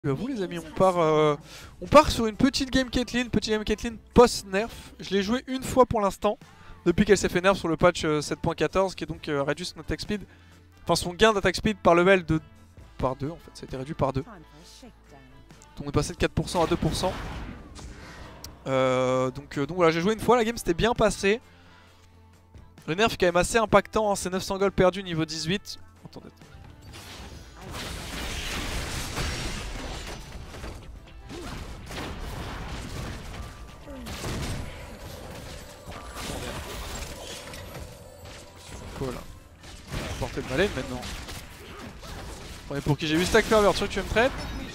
À vous les amis, on part sur une petite game Caitlyn, post-nerf. Je l'ai joué une fois pour l'instant, depuis qu'elle s'est fait nerf sur le patch 7.14 qui est donc réduit son attack speed. Enfin son gain d'attack speed par level de... par 2 en fait, ça a été réduit par 2. Donc on est passé de 4% à 2%. Donc voilà, j'ai joué une fois, la game s'était bien passée. Le nerf est quand même assez impactant, hein, c'est 900 gold perdu niveau 18. Attendez. Là. On va porter le malin maintenant. On est pour qui j'ai 8 stack ferveur, tu veux que tu veux me trade?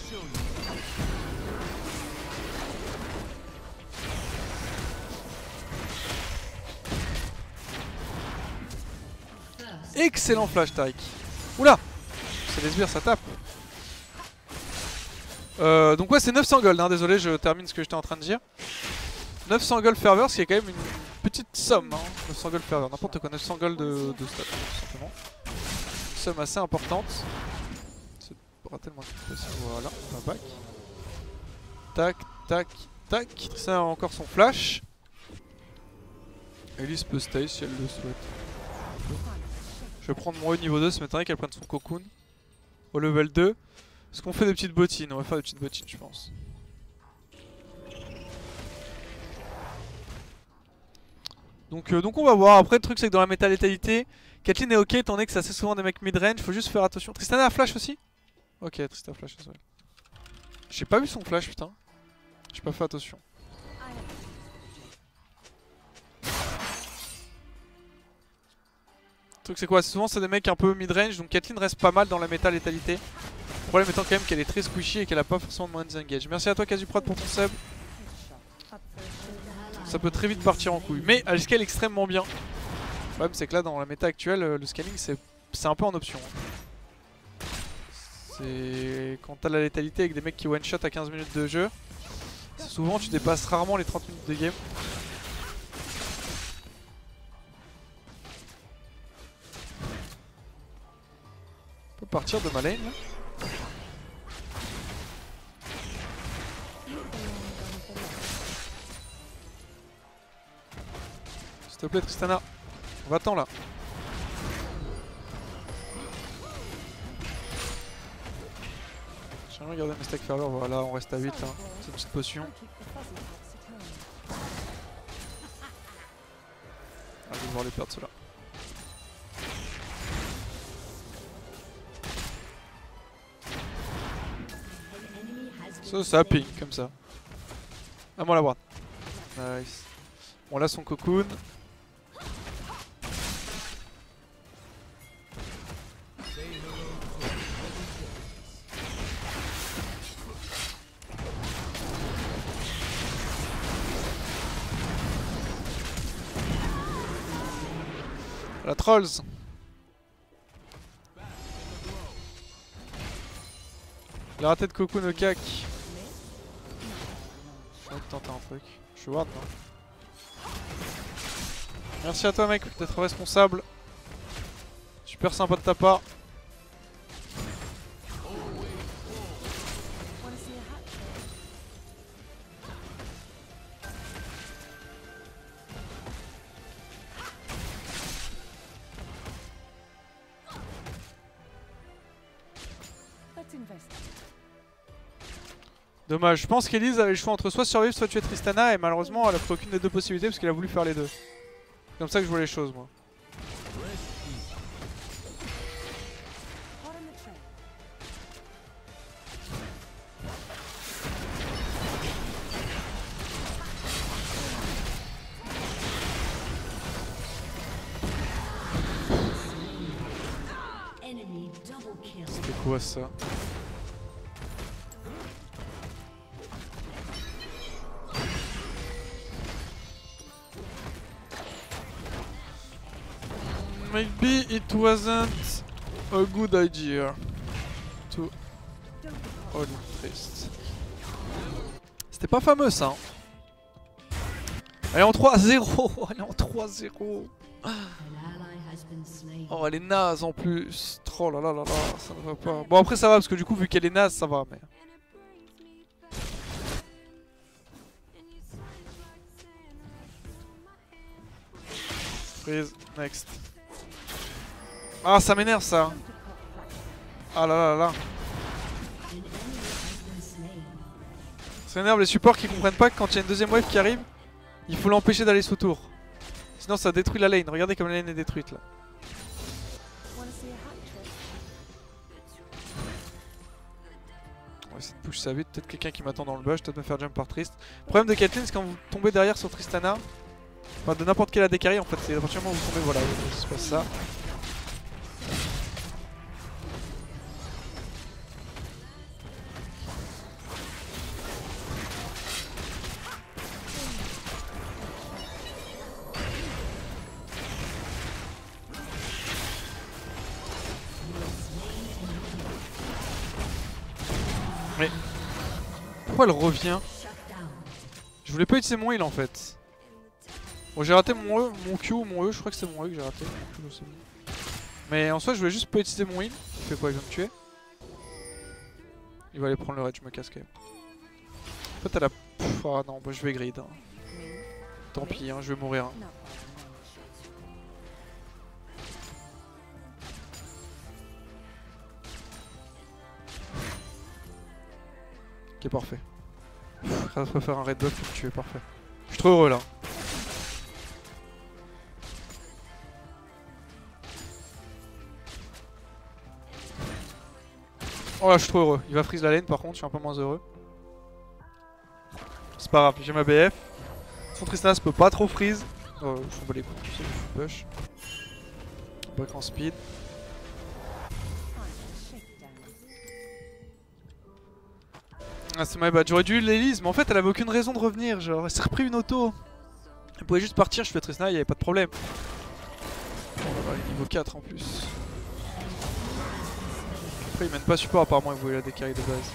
Excellent flash Tariq. Oula, c'est les sbires, ça tape. Donc ouais c'est 900 gold, hein. Désolé je termine ce que j'étais en train de dire. 900 gold ferveur, ce qui est quand même une petite somme, hein. 900 gold ferveur, n'importe quoi, 900 gold de stats tout simplement. Une somme assez importante. C'est tellement possible, voilà, on va back. Tac, tac, tac. Tristana a encore son flash. Elise peut stay si elle le souhaite. Je vais prendre mon E niveau 2, ça m'étonnerait qu'elle prenne son cocoon. Au level 2. Est-ce qu'on fait des petites bottines? On va faire des petites bottines je pense. Donc on va voir. Après le truc c'est que dans la méta létalité, Caitlyn est ok étant donné que c'est assez souvent des mecs mid-range. Faut juste faire attention. Tristana a flash aussi? Ok, Tristana a flash aussi. J'ai pas vu son flash putain. J'ai pas fait attention. Le truc c'est quoi? Souvent c'est des mecs un peu mid-range, donc Caitlyn reste pas mal dans la méta létalité. Le problème étant quand même qu'elle est très squishy et qu'elle a pas forcément de moyens de engage. Merci à toi Kazuprod pour ton sub. Ça peut très vite partir en couille, mais elle scale extrêmement bien. Le problème c'est que là dans la méta actuelle, le scaling c'est un peu en option. C'est quand t'as la létalité avec des mecs qui one shot à 15 minutes de jeu, souvent tu dépasses rarement les 30 minutes de game. On peut partir de ma lane là. S'il te plaît Tristana, va-t'en là. J'ai regardé mes stacks ferveur, voilà on reste à 8 hein. C'est une petite potion. Ah, je vais devoir les perdre ceux-là. Ça ping comme ça. À moi la ward. Nice. Bon là son cocoon. La trolls. Il a raté de cocoon au cac. Je vais tenter un truc. Je suis ward non. Merci à toi mec d'être responsable. Super sympa de ta part. Dommage, je pense qu'Elise avait le choix entre soit survivre soit tuer Tristana et malheureusement elle a pris aucune des deux possibilités parce qu'elle a voulu faire les deux. C'est comme ça que je vois les choses moi. C'était quoi ça? Maybe it wasn't a good idea to hold triste. C'était pas fameux ça. Hein. Elle est en 3-0. Elle est en 3-0. Oh elle est naze en plus. Oh là là là là, ça ne va pas. Bon après ça va parce que du coup vu qu'elle est naze ça va mais... Freeze, next. Ah, ça m'énerve ça. Ah là là là. Ça m'énerve les supports qui comprennent pas que quand il y a une deuxième wave qui arrive, il faut l'empêcher d'aller sous tour. Sinon ça détruit la lane. Regardez comme la lane est détruite là. On va essayer de push ça vite. Peut-être quelqu'un qui m'attend dans le bush, peut-être me faire jump par Trist. Le problème de Caitlyn, c'est quand vous tombez derrière sur Tristana, enfin de n'importe quel AD carry en fait, c'est à partir du moment où vous tombez, voilà, il se passe ça. Mais pourquoi elle revient? Je voulais pas utiliser mon heal en fait. Bon, j'ai raté mon E, mon Q ou mon E, je crois que c'est mon E que j'ai raté. Mais en soi, je voulais juste pas utiliser mon heal. Il fait quoi? Il va me tuer? Il va aller prendre le raid, je me casse quand même. En fait, elle a. Pff, ah non, bah, je vais grid. Hein. Tant pis, hein, je vais mourir. Hein. Ok, parfait. Grâce à faire un red buff pour me tuer, parfait. Je suis trop heureux là. Oh là, je suis trop heureux. Il va freeze la lane par contre, je suis un peu moins heureux. C'est pas grave, j'ai ma BF. Son Tristana peut pas trop freeze. Je m'en bats les couilles, tu sais, je push. Back en speed. Ah, c'est my bad. J'aurais dû l'Elise, mais en fait elle avait aucune raison de revenir. Genre, elle s'est repris une auto. Elle pouvait juste partir, je fais Tristana, il y avait pas de problème. Oh là là, il est niveau 4 en plus. Après, il mène pas support, apparemment, il voulait la décarrer de base.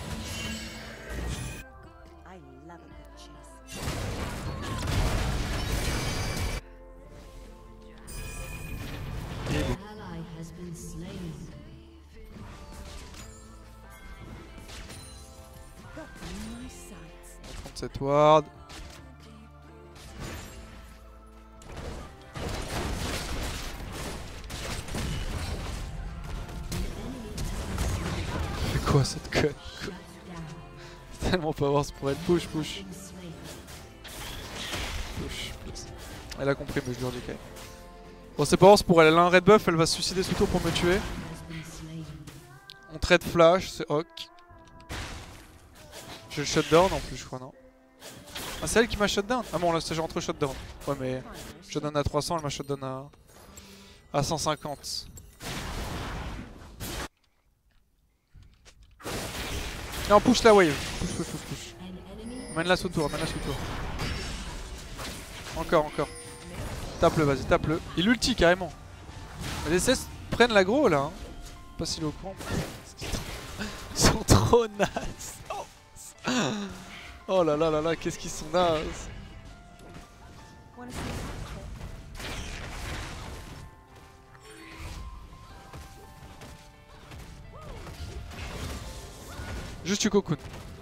Cette ward. C'est quoi cette conne? C'est tellement pas voir pour elle. Push, push. Push, please. Elle a compris, mais je lui redis quand même. Bon, c'est pas voir pour elle. Elle a un red buff, elle va se suicider sous tour pour me tuer. On trade flash, c'est ok. J'ai le shutdown en plus, je crois, non? Ah, c'est elle qui m'a shutdown? Ah bon, là c'est rentre shutdown. Ouais, mais shutdown à 300, elle m'a shutdown à 150. Et on push la wave. Push, push, push, push. Amène-la sous tour, amène-la sous tour. Encore, encore. Tape-le, vas-y, tape-le. Il ulti carrément. Les CS prennent l'aggro là. Hein. Pas si au courant. Ils sont trop nazes. Oh là là là là, qu'est-ce qu'ils sont nazes. Juste tu cocoon.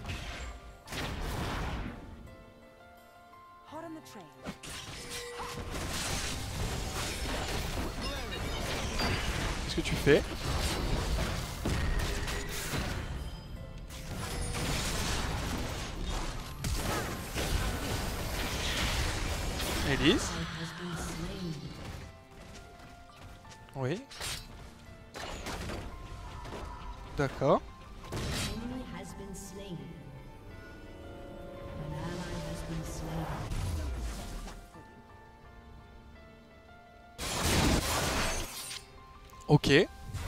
Qu'est-ce que tu fais? Elise? Oui. D'accord. Ok.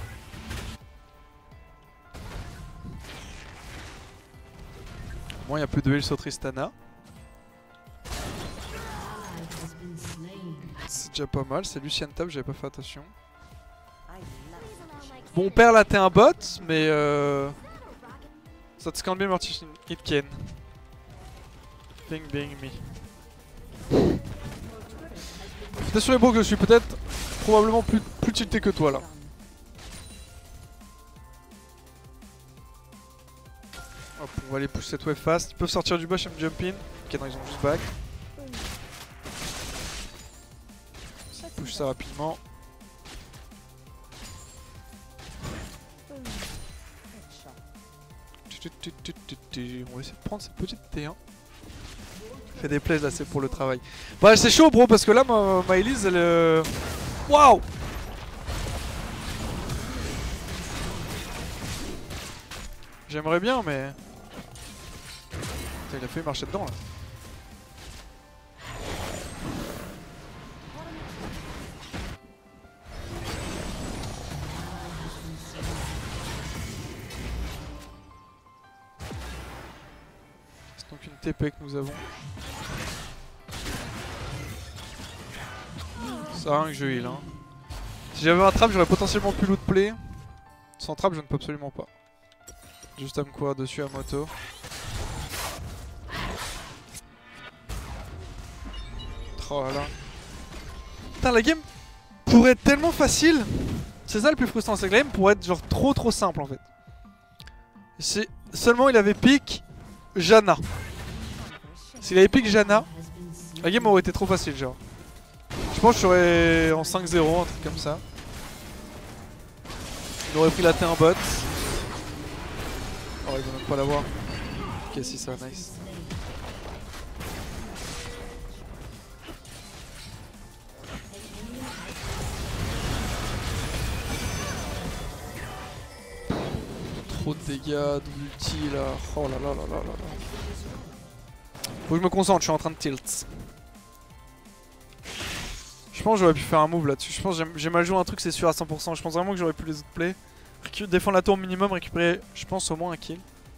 Bon, il n'y a plus de heal sur Tristana. C'est déjà pas mal, c'est Lucian top, j'avais pas fait attention. Bon, on perd la T1 bot, mais ça te scanne bien Mortis It can. Bing bing me. T'es sur les bros que je suis peut-être probablement plus tilté que toi là. Hop, on va aller pousser cette wave fast. Ils peuvent sortir du bush et me jump in. Ok, non, ils ont juste back. Ça push push ça rapidement. On va essayer de prendre cette petite T1. Fait des plays là, c'est pour le travail. Bah c'est chaud bro parce que là ma Elise elle... Waouh. J'aimerais bien mais... Putain, il a fait marcher dedans là. C'est donc une TP que nous avons. Ça rien que je heal hein. Si j'avais un trap j'aurais potentiellement pu loot play. Sans trap je ne peux absolument pas. Juste à me courir dessus à moto. Oh là là. Putain la game pourrait être tellement facile. C'est ça le plus frustrant, c'est que la game pourrait être genre trop simple en fait. Si seulement il avait pick Janna. S'il avait pick Janna, la game aurait été trop facile genre. Je pense que j'aurais en 5-0, un truc comme ça. Il aurait pris la T1 bot. Oh il va même pas l'avoir. Ok si ça, nice. Trop de dégâts, d'ulti là. Oh là là là là là là. Faut que je me concentre, je suis en train de tilt. Je pense que j'aurais pu faire un move là-dessus. Je pense que j'ai mal joué un truc, c'est sûr à 100%. Je pense vraiment que j'aurais pu les outplay. Défendre la tour minimum, récupérer, je pense, au moins un kill.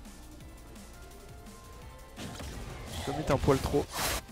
J'ai mis un poil trop.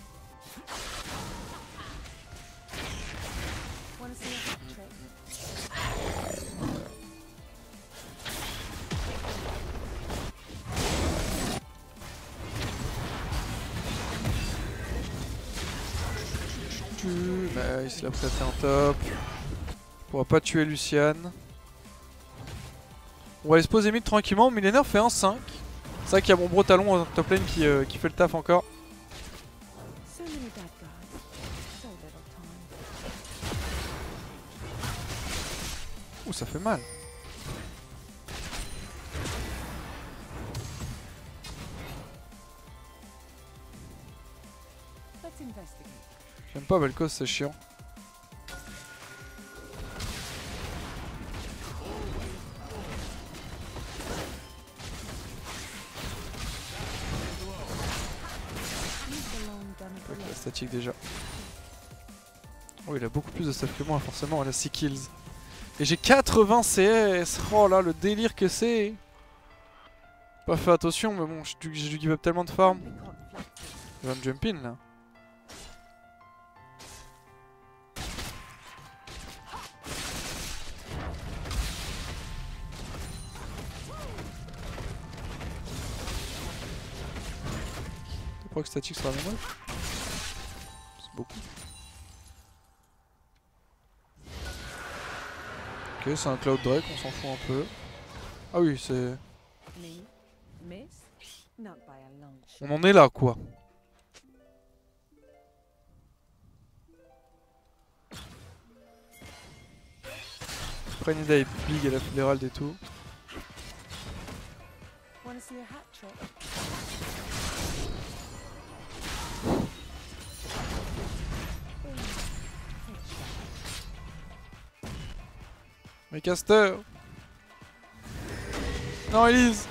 Nice, il a prêté un top. On pourra pas tuer Luciane. On va aller se poser mid tranquillement. Millénaire fait un 5. C'est vrai qu'il y a mon bro talon en top lane qui fait le taf encore. Ouh, ça fait mal. J'aime pas Vel'Koz, c'est chiant. Avec la statique déjà. Oh il a beaucoup plus de stuff que moi forcément, il a 6 kills. Et j'ai 80 CS. Oh là le délire que c'est. Pas fait attention mais bon j'ai dû give up tellement de farm. Il va me jump in là. Proc statique sur la même wave. C'est beaucoup. Ok, c'est un Cloud Drake, on s'en fout un peu. Ah oui, c'est... On en est là, quoi. Après Nida est big, elle a fait l'Herald et tout. Mais Caster. Non Elise.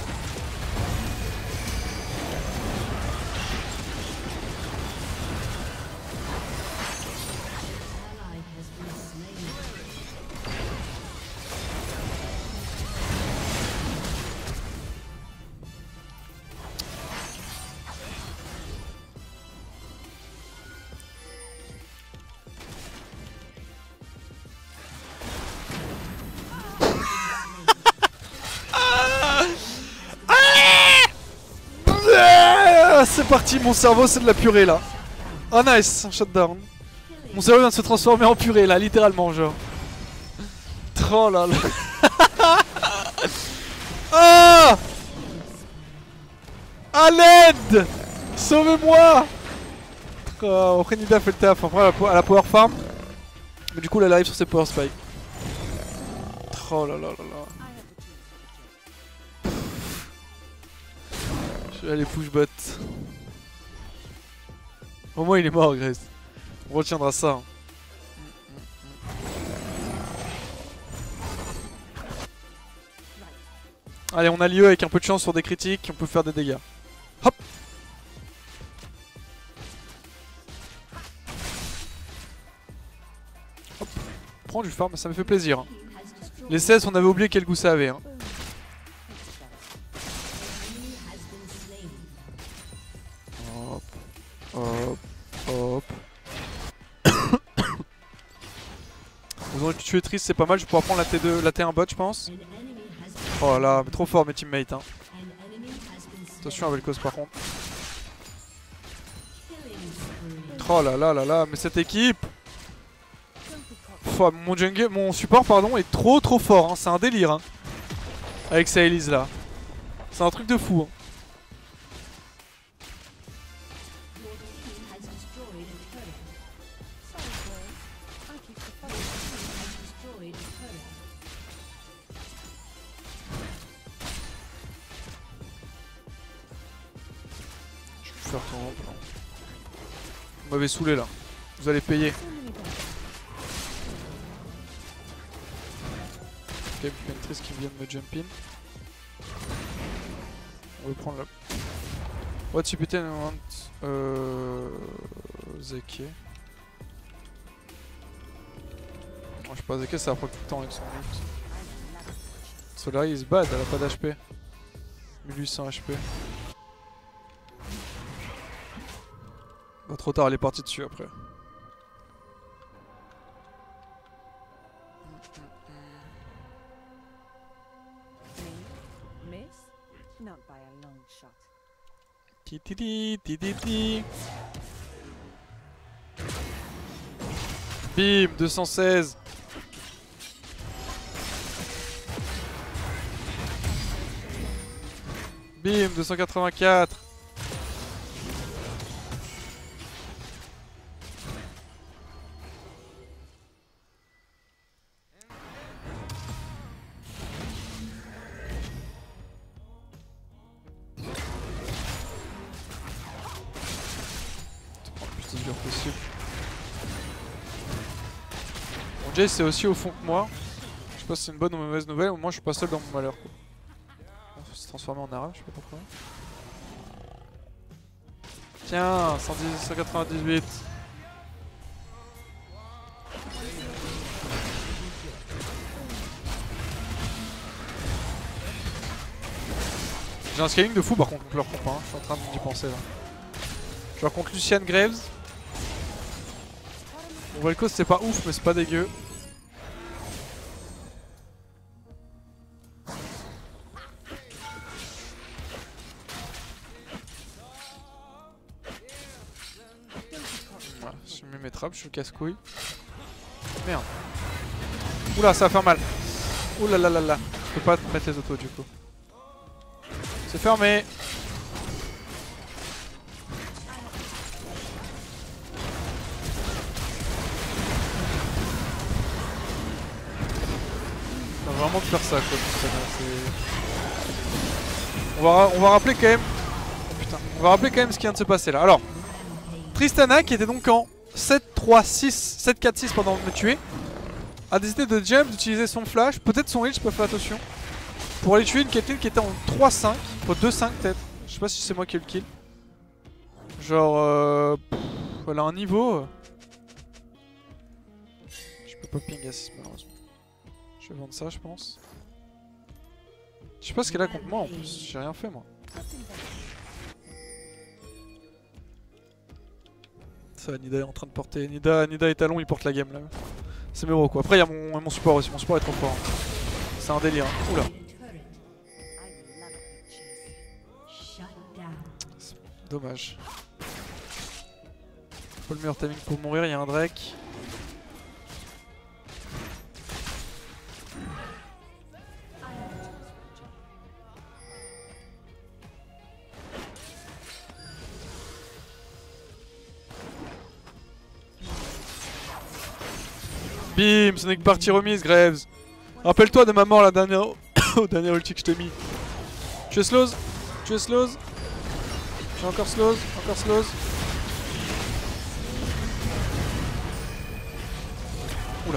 C'est parti, mon cerveau c'est de la purée là. Oh nice, shutdown. Mon cerveau vient de se transformer en purée là, littéralement genre. Oh là là. Ah, à l'aide. Sauvez-moi. Après Nida fait le taf, après à la power farm. Mais du coup là, elle arrive sur ses power spikes. Oh là là là là. Je vais aller push bot. Au moins il est mort, Grace. On retiendra ça. Hein. Allez, on a l'IE avec un peu de chance sur des critiques, on peut faire des dégâts. Hop. Hop. Prends du farm, ça me fait plaisir. Hein. Les 16, on avait oublié quel goût ça avait. Hein. Hop. Hop. Hop. Vous aurez tué Triss, c'est pas mal, je vais pouvoir prendre la T2, la T1 bot je pense. Oh là, mais trop fort mes teammates. Hein. Attention à Vel'Koz par contre. Oh là là là là, mais cette équipe. Oh, mon support pardon est trop fort, hein. C'est un délire. Hein. Avec sa Elise là. C'est un truc de fou. Hein. Vous m'avez saoulé là. Vous allez payer. Ok, il y a une triste qui vient de me jump in. On va prendre la... What you beaten want Zeke. Oh, je sais pas, Zeke ça va prendre tout le temps avec son ult. Solari is bad, elle a pas d'HP. 1800 HP. Bah, trop tard, elle est partie dessus après. Tititi. Bim, 216. Bim, 284. Possible. Bon, Jay c'est aussi au fond que moi. Je sais pas si c'est une bonne ou une mauvaise nouvelle, au moins je suis pas seul dans mon malheur. Quoi. On va se transformer en Ara, je sais pas pourquoi. Tiens, 110, 198. J'ai un scaling de fou par contre contre leur comp, hein. Je suis en train d'y penser là. Genre contre Lucian Graves. Bon, Vel'Koz c'est pas ouf mais c'est pas dégueu. Voilà, j'ai mis mes trappes, je suis casse-couille. Merde. Oula, ça va faire mal. Oula là là là. Je peux pas mettre les autos du coup. C'est fermé. On va vraiment de faire ça quoi. On va rappeler quand même. Oh, putain. On va rappeler quand même ce qui vient de se passer là. Alors, Tristana qui était donc en 7-3-6, 7-4-6 pendant de me tuer, a décidé de jump, d'utiliser son flash, peut-être son heal, je peux faire attention, pour aller tuer une Caitlyn qui était en 3-5, enfin 2-5 peut-être. Je sais pas si c'est moi qui ai eu le kill. Genre, elle a un niveau. Je peux pas ping assist malheureusement. Je vais vendre ça, je pense. Je sais pas ce qu'elle a contre moi en plus, j'ai rien fait moi. Ça, Nida est en train de porter. Nida et Talon ils portent la game là. C'est mes héros quoi. Après il y a mon support aussi, mon support est trop fort. C'est un délire. Hein. Oula. Dommage. Pas le meilleur timing pour mourir, il y a un Drake. Bim, ce n'est que partie remise, Graves. Rappelle-toi de ma mort la dernière au dernier ulti que je t'ai mis. Tu es slows. Tu es slows. J'ai encore slows. Encore slows. Oula.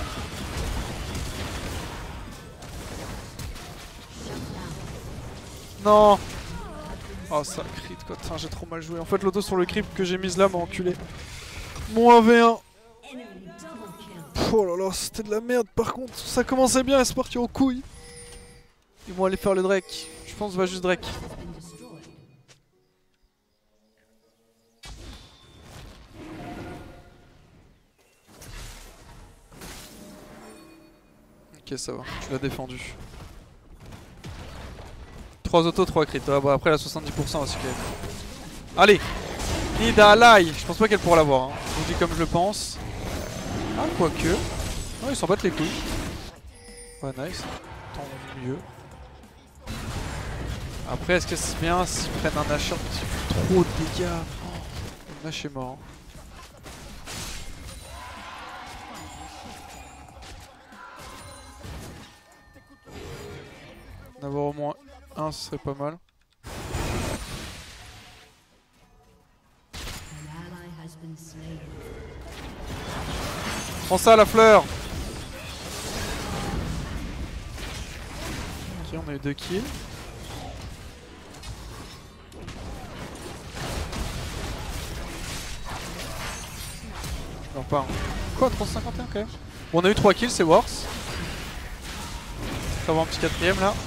Non. Oh ça crit quoi, putain j'ai trop mal joué. En fait l'auto sur le creep que j'ai mise là m'a enculé. Mon 1v1. Oh là là, c'était de la merde par contre. Ça commençait bien, c'est parti aux couilles. Ils vont aller faire le Drake. Je pense va juste Drake. Ok ça va, tu l'as défendu. 3 autos, 3 crits. Ah, bah, après, elle a 70% aussi quand même. Allez, Nidalee. Je pense pas qu'elle pourra l'avoir. Hein. Je vous dis comme je le pense. Ah, quoique. Ah, ils s'en battent les couilles. Ouais, nice. Tant mieux. Après, est-ce que c'est bien s'ils prennent un Nashor qui fait trop de dégâts? Oh, le Nash est mort. En avoir au moins un, ce serait pas mal. Prends ça la fleur. Ok, on a eu 2 kills. Non pas. Quoi, 351 quand même. Bon, on a eu 3 kills, c'est worse. On va avoir un petit 4ème là.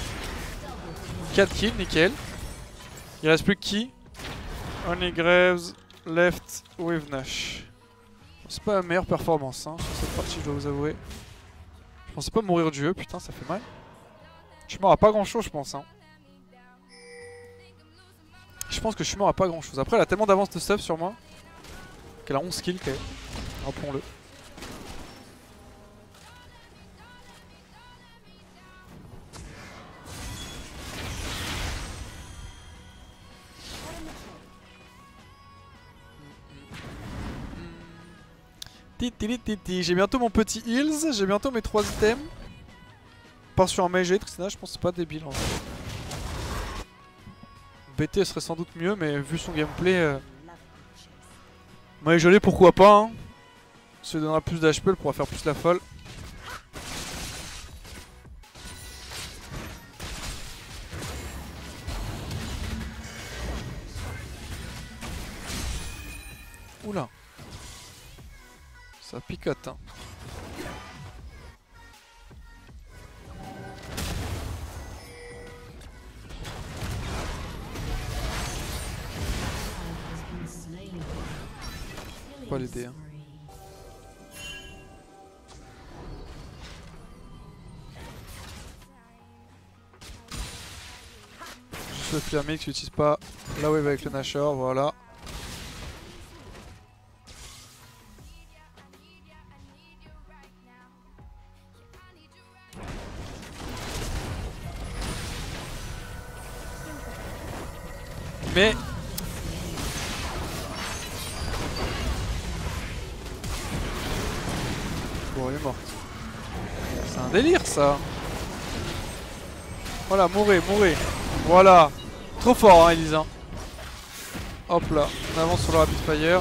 4 kills, nickel. Il reste plus que qui? Only Graves left with Nash. C'est pas la meilleure performance hein, sur cette partie, je dois vous avouer. Je pensais pas mourir du jeu, putain, ça fait mal. Je suis mort à pas grand chose, je pense. Hein. Je pense que je suis mort à pas grand chose. Après, elle a tellement d'avance de stuff sur moi qu'elle a 11 kills quand même. Rappelons-le. J'ai bientôt mon petit heals, j'ai bientôt mes 3 items. Part sur un mage Tristana, je pense que c'est pas débile en fait. BT serait sans doute mieux, mais vu son gameplay. Mage pourquoi pas hein. Ça lui donnera plus d'HP, elle pourra faire plus la folle. Oula. Ça picote hein. Faut pas l'aider hein. Juste le Flamix qui n'utilise pas la wave avec le Nashor, voilà. Mais bon, elle est morte. C'est un délire ça. Voilà, mourrez, mourrez. Voilà. Trop fort hein Elisa. Hop là, on avance sur le rapid fire.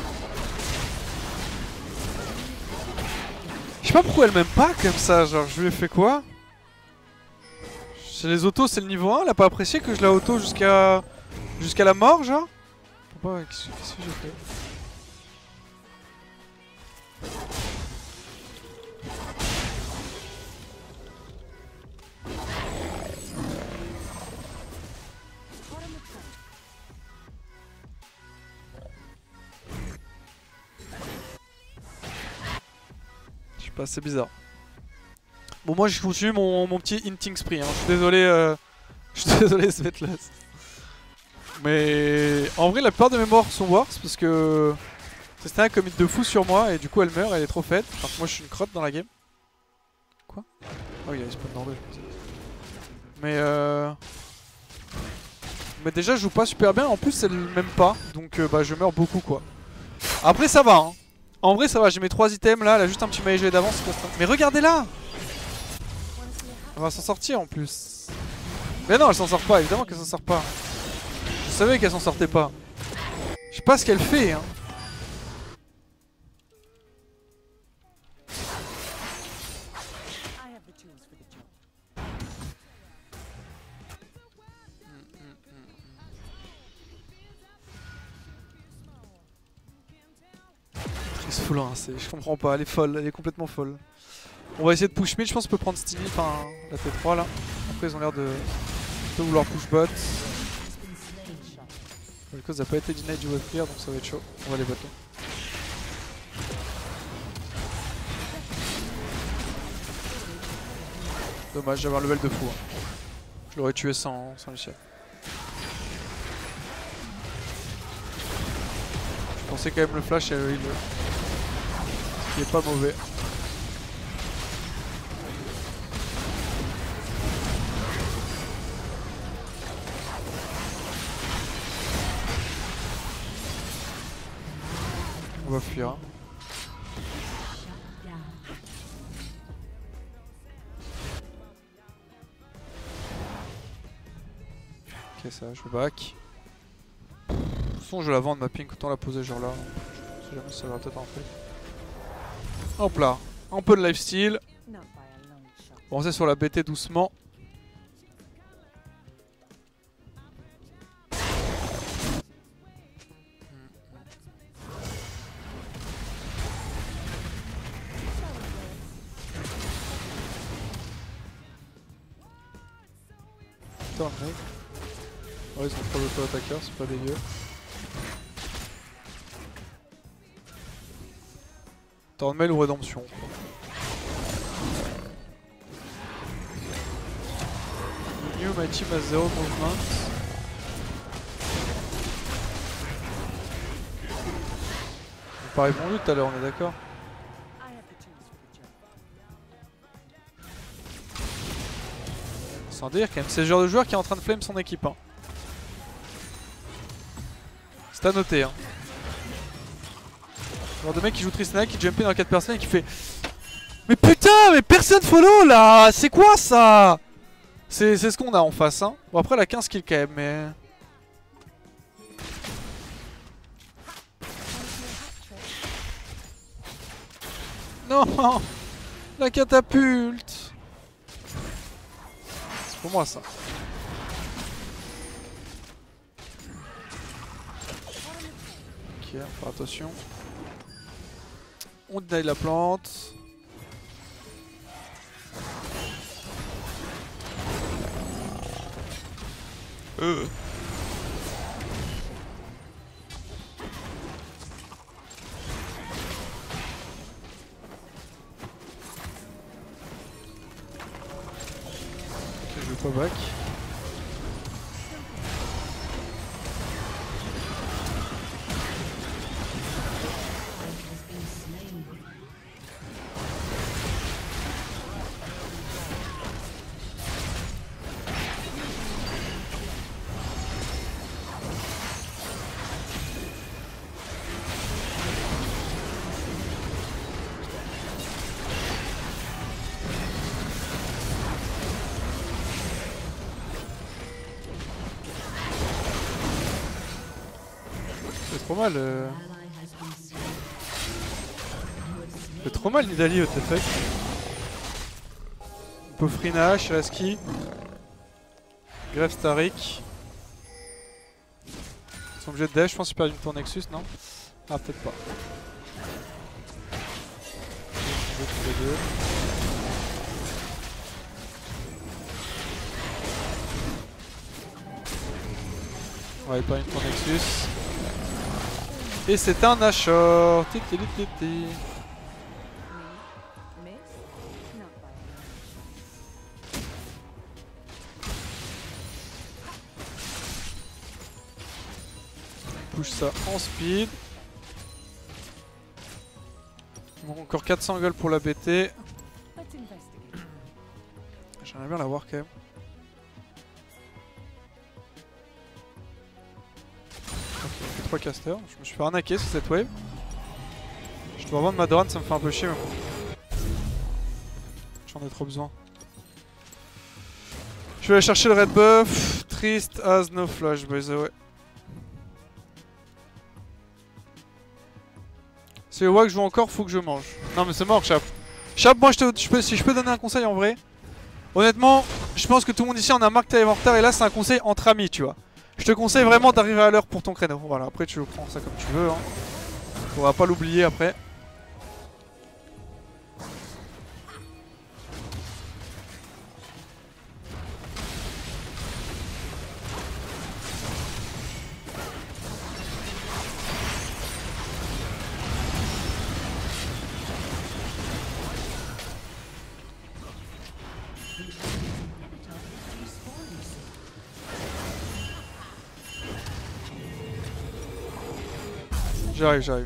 Je sais pas pourquoi elle m'aime pas comme ça, genre je lui ai fait quoi? Chez les autos c'est le niveau 1, elle a pas apprécié que je la auto jusqu'à la mort genre? Pourquoi? Qu'est-ce que j'ai fait? Je sais pas, c'est bizarre. Bon moi je continue mon petit hinting spree, hein. Je suis désolé Svetlas. Mais en vrai la plupart de mes morts sont worse parce que c'était un commit de fou sur moi et du coup elle meurt, elle est trop faite. Alors que moi je suis une crotte dans la game. Quoi? Ah oui il y a spawn dans le jeu, je pensais. Mais déjà je joue pas super bien, en plus elle m'aime pas, donc bah je meurs beaucoup quoi. Après ça va hein. En vrai ça va, j'ai mes 3 items là, elle a juste un petit magie d'avance. Mais regardez là. Elle va s'en sortir en plus. Mais non, elle s'en sort pas, évidemment qu'elle s'en sort pas. Je savais qu'elle s'en sortait pas. Je sais pas ce qu'elle fait hein. Full, hein, je comprends pas, elle est folle, elle est complètement folle. On va essayer de push mid, je pense qu'on peut prendre Stevie, enfin la T3 là. Après ils ont l'air de vouloir push bot. Le cause n'a pas été denied du wave clear donc ça va être chaud. On va les bot là. Dommage d'avoir le level de fou. Hein. Je l'aurais tué sans Michel. Je pensais quand même le flash et le heal. Qui est pas mauvais. On va fuir. Hein. Ok ça, je back. De toute façon je vais la vendre ma pink, autant la poser genre là. Si jamais ça va peut-être en fait. Hop là, un peu de lifesteal. Bon, on est sur la BT doucement. Putain mec. Ouais, ils sont 3 auto-attaqueurs, c'est pas dégueu. Tornmail ou rédemption. New, my team has 0 movement. On pas répondu tout à l'heure, on est d'accord. C'est un délire quand même, c'est le genre de joueur qui est en train de flame son équipe. Hein. C'est à noter. Hein. Genre de mec qui joue Tristana, qui jump in dans 4 personnes et qui fait mais putain, mais personne follow là. C'est quoi ça? C'est ce qu'on a en face hein. Bon après elle a 15 kills quand même mais... Non. La catapulte. C'est pour moi ça. Ok, faire attention. On deny la plante. Ok, je vais pas back. C'est trop mal. C'est trop mal Nidalee au TFX. Pofrina, Shiraski. Grave Starik. Ils sont obligés de dash, je pense qu'ils perdent une tour Nexus, non? Ah, peut-être pas. Tous les deux. Ouais, pas une tour Nexus. Et c'est un Nashor. Push ça en speed. Il manque encore 400 gold pour la BT. J'aimerais bien la voir quand même. Ok, on fait 3 casters. Je me suis fait arnaquer sur cette wave. Je Pour vendre ma Doran, ça me fait un peu chier. J'en ai trop besoin. Je vais aller chercher le red buff. Triste as no flash, by the way. Si le WAC joue encore, faut que je mange. Non mais c'est mort, Chap. Chap, moi si je peux donner un conseil en vrai. Honnêtement, je pense que tout le monde ici en a marre que t'arrives en retard et là c'est un conseil entre amis, tu vois. Je te conseille vraiment d'arriver à l'heure pour ton créneau. Voilà, après tu prends ça comme tu veux. Hein. Faudra pas l'oublier après. J'arrive.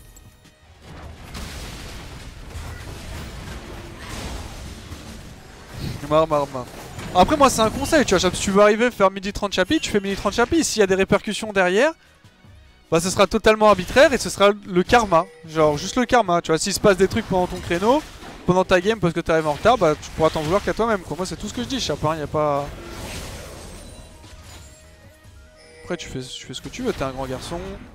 Marre. Après moi c'est un conseil, tu vois, si tu veux arriver à faire midi 30 chapitres, tu fais midi 30 chapitres. S'il y a des répercussions derrière, bah ce sera totalement arbitraire et ce sera le karma. Genre juste le karma, tu vois, s'il se passe des trucs pendant ton créneau, pendant ta game parce que t'arrives en retard, bah tu pourras t'en vouloir qu'à toi-même quoi. Moi c'est tout ce que je dis, Chapin, y a pas... Après tu fais ce que tu veux, t'es un grand garçon.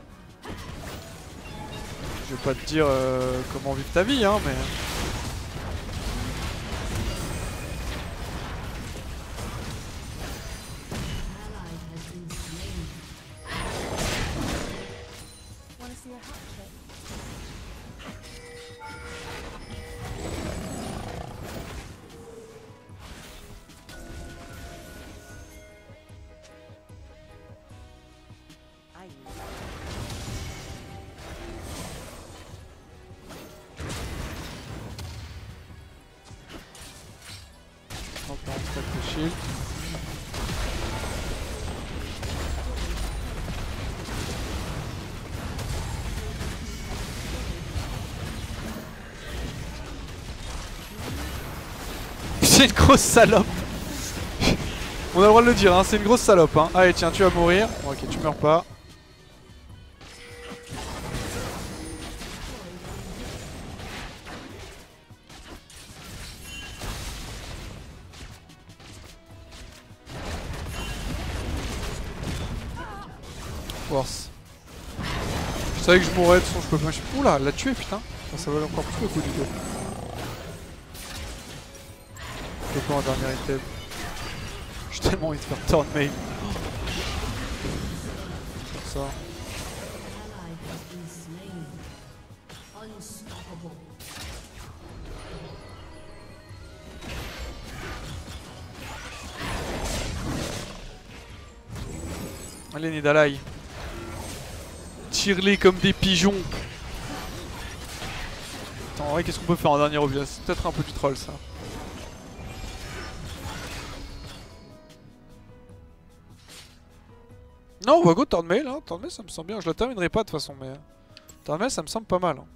Je vais pas te dire comment vivre ta vie, hein, mais... Hop, on stack le shield. C'est une grosse salope. On a le droit de le dire, hein, c'est une grosse salope. Hein. Allez, tiens, tu vas mourir. Bon, ok, tu meurs pas. Force. Je savais que je mourrais, de toute façon je peux pas... Oula, elle l'a tué putain. Ça valait encore plus le coup du dos. Je peux pas en dernier item. J'ai tellement envie de faire turn main. Comme ça. Allez Nidalai. Tire-les comme des pigeons. Attends, ouais, qu'est-ce qu'on peut faire en dernier objet? C'est peut-être un peu du troll ça. Non, on va go Turnmail, hein. Turnmail ça me semble bien. Je la terminerai pas de toute façon, mais... Turnmail ça me semble pas mal. Hein.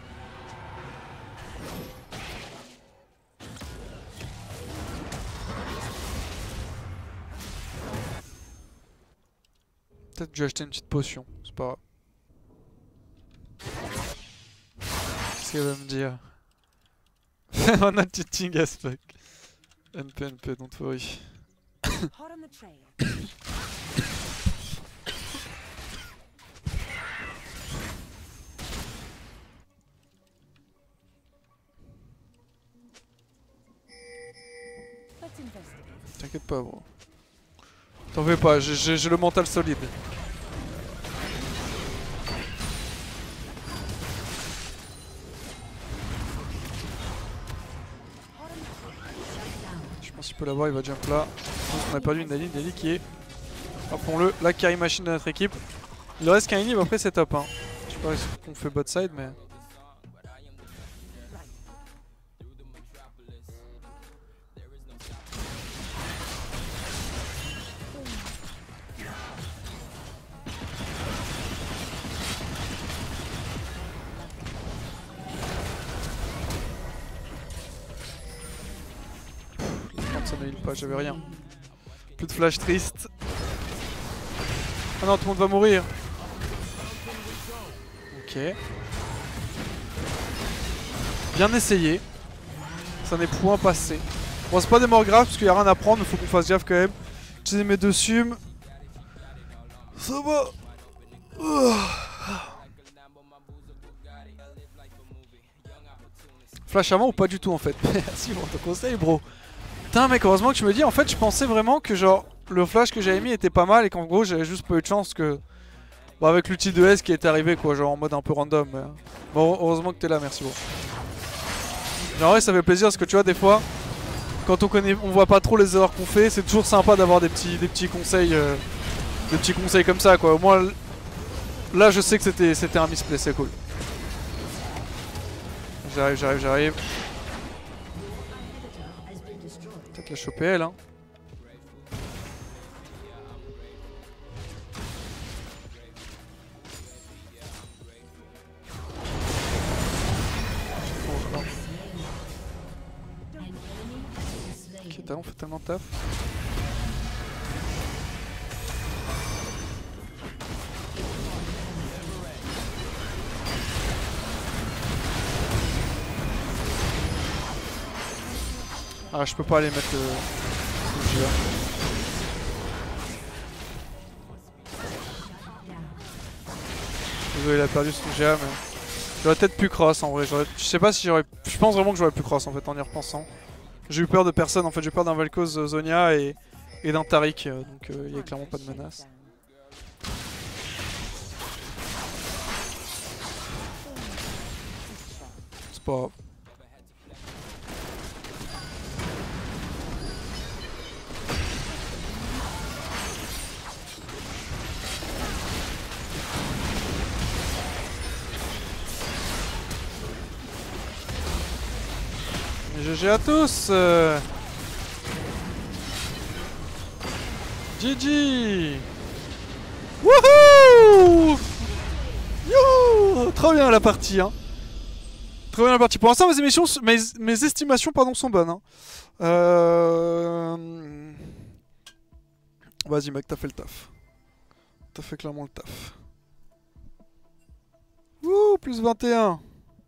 Peut-être que je vais acheter une petite potion, c'est pas grave. Qu'est-ce qu'elle va me dire? On a cheating as fuck. NP, don't worry. T'inquiète pas, bro. T'en fais pas, j'ai le mental solide. Je pense qu'il peut l'avoir, il va jump là. On a perdu une Dali qui est, rappelons-le, la carry machine de notre équipe. Il reste qu'un inhib, après c'est top. Hein. Je sais pas ce qu'on fait bot side, mais... Ça ne heal pas, j'avais rien. Plus de flash triste. Ah non, tout le monde va mourir. Ok. Bien essayé. Ça n'est point passé. Bon, c'est pas des morts graves parce qu'il n'y a rien à prendre, mais faut qu'on fasse gaffe quand même. J'ai mes deux sumes. Ça va. Flash avant ou pas du tout en fait. Merci pour ton conseil, bro. Putain, mec, heureusement que tu me dis. En fait, je pensais vraiment que genre le flash que j'avais mis était pas mal et qu'en gros j'avais juste pas eu de chance que. Bon, avec l'outil de S qui est arrivé quoi, genre en mode un peu random. Mais... Bon, heureusement que t'es là, merci, bro. Mais en vrai, ça fait plaisir parce que tu vois, des fois, quand on voit pas trop les erreurs qu'on fait, c'est toujours sympa d'avoir des petits conseils. Des petits conseils comme ça quoi. Au moins, là, je sais que c'était un misplay, c'est cool. J'arrive. Peut-être la choper elle, hein. Ok, Talon fait tellement de taf. Ah, je peux pas aller mettre le GA. Désolé, il a perdu son GA, mais j'aurais peut-être pu cross en vrai. Je sais pas si j'aurais. Je pense vraiment que j'aurais pu cross en fait en y repensant. J'ai eu peur de personne en fait, j'ai eu peur d'un Vel'Koz Zhonya et d'un Taric, donc il y a clairement pas de menace. C'est pas grave. GG à tous. GG. Wouhou. Youhou. Trop bien la partie, hein. Trop bien la partie. Pour l'instant, mes estimations pardon, sont bonnes. Hein. Vas-y mec, t'as fait le taf. T'as fait clairement le taf. Wouh, plus 21.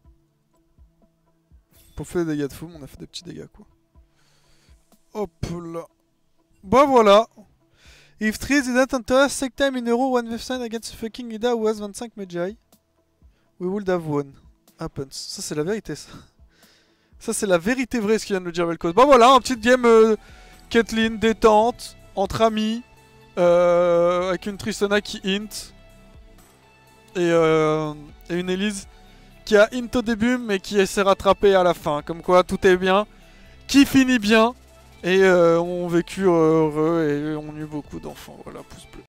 Pour faire des dégâts de fou, on a fait des petits dégâts quoi. Hop là. Bah voilà. If 3 didn't enter second time in a row, one Wefsign against fucking Ida who has 25 Magi, we would have won. Happens. Ça c'est la vérité ça. Ça c'est la vérité vraie ce qu'il vient de nous dire Vel'Koz. Bah voilà, un petit game Caitlyn détente, entre amis, avec une Tristana qui int. Et une Elise qui a int au début mais qui s'est rattrapée à la fin. Comme quoi tout est bien, qui finit bien. Et on vécu heureux et on eut beaucoup d'enfants. Voilà, pouce bleu.